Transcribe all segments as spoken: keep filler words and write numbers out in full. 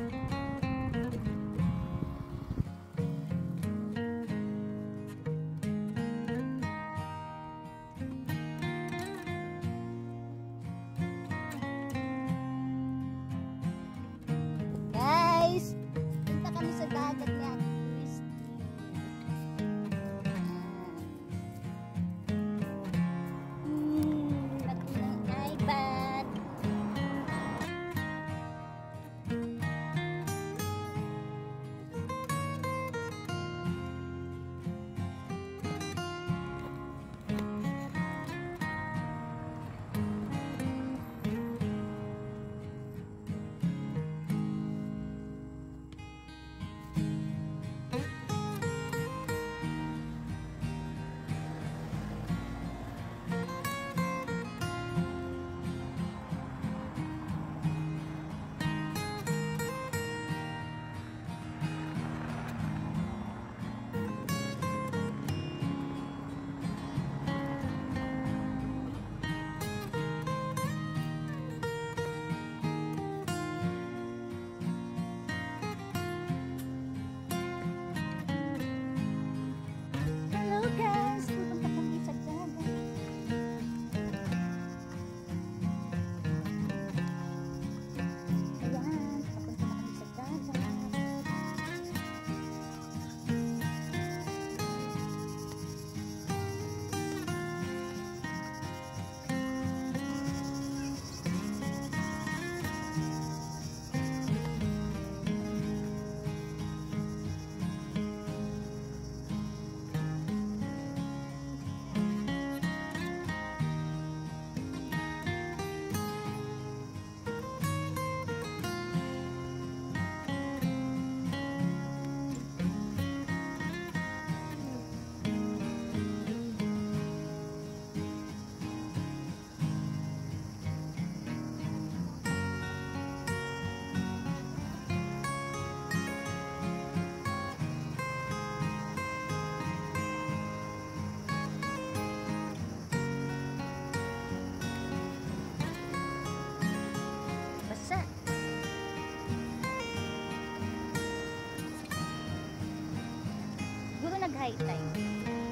high tide.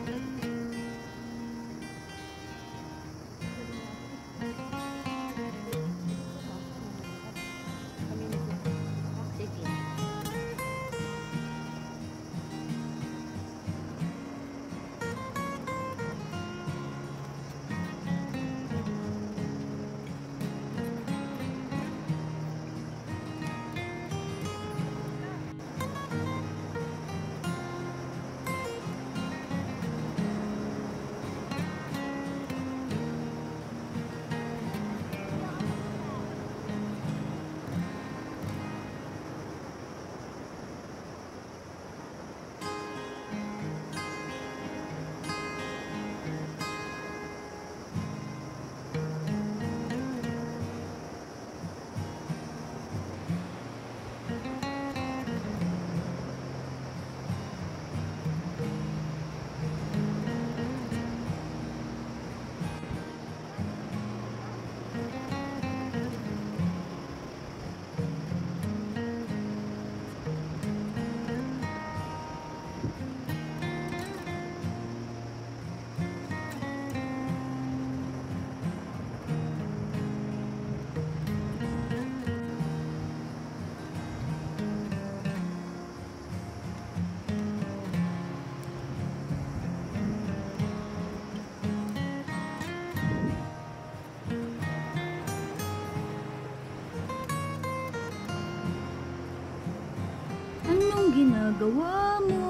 Anong ginagawa mo?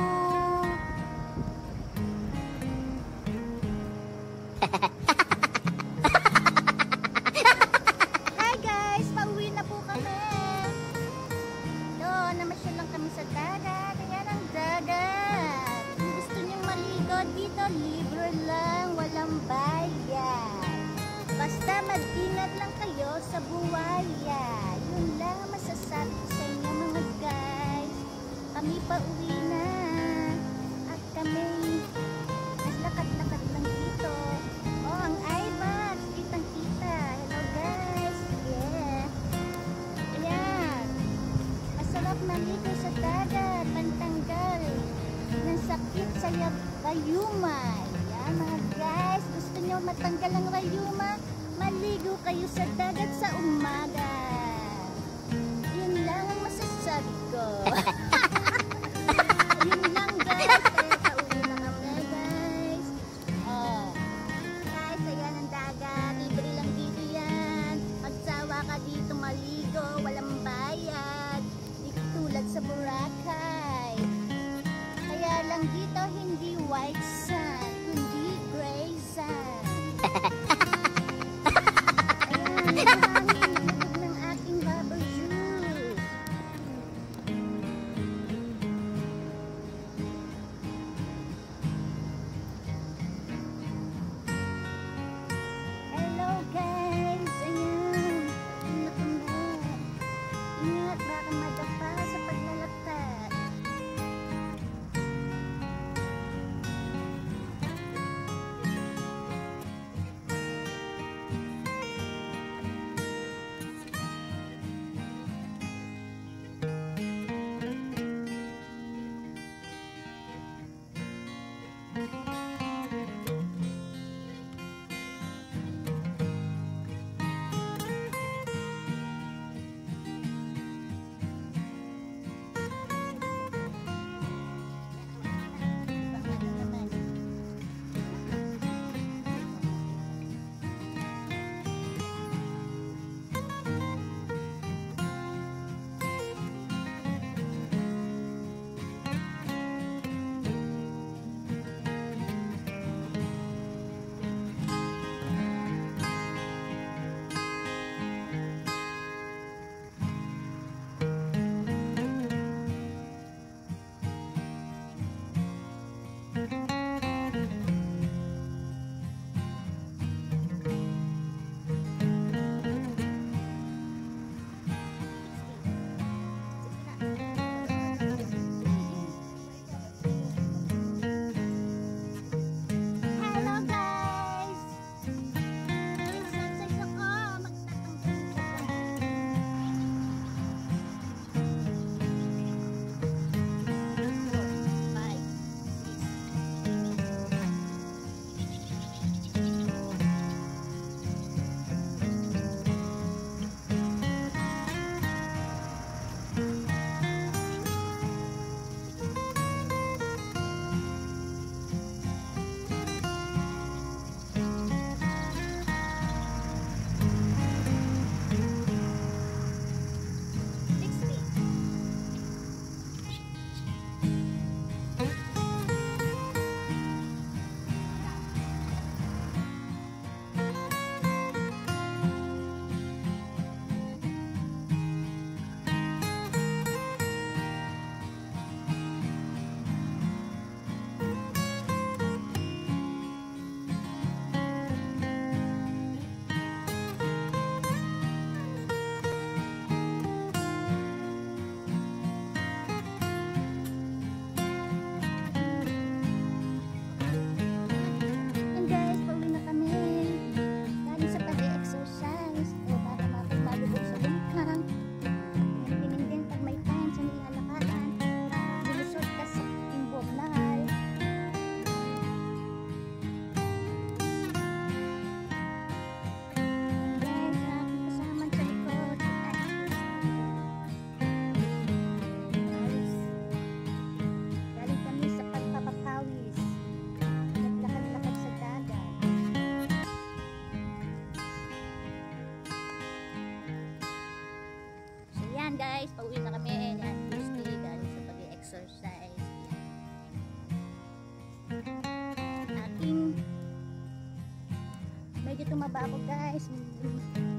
Hi guys! Pauwi na po kami! Doon, namasyal lang kami sa dagat. Ayan ang dagat! Kung gusto niyong maligo dito, libre lang, walang bayad. Basta mag-ingat lang kayo sa buwaya. Yun lang ang masasabi ko sa inyo mga guys. Kami pa uwi na. At kami naglakad-lakad lang dito. Oh, ang I-Max. Kitang-kita. Hello guys. Yeah. Ayan. Yan mga guys, gusto nyo matanggal ang rayuma, maligo kayo sa dagat sa umaga. Yun lang ang masasabi ko. Yun lang guys, kaya pauwi na kami guys. Oh, guys, ayan ang dagat, libre lang dito yan. Magsawa ka dito maligo, walang bayad. Di tulad sa Boracay. Kaya lang dito hindi white sand, hindi gray sand. Ayan, ang hangin, lubog ng aking bubble juice. Hello guys, ayan, ano ko na. Ingat, baka madapa sa paglalakad. Hello guys! Exercise ako, magtatanggal ka lang. Five, sixty. Yan guys, pauwi na kami. Galing sa pag-exercise. O para mapagbalubog sa bungkang. Ganyan din pag may time sa nilalakaran. Lulusot ka sa imbognal. Yan guys, ang aking kasama sa likod. Si Agnes. Guys, galing kami sa pagpapakawis. Naglakad-lakad sa dagat. So yan guys, pauwi na kami. Yan, Tuesday, galing sa pag-exercise. Aking medyo tumaba ako guys.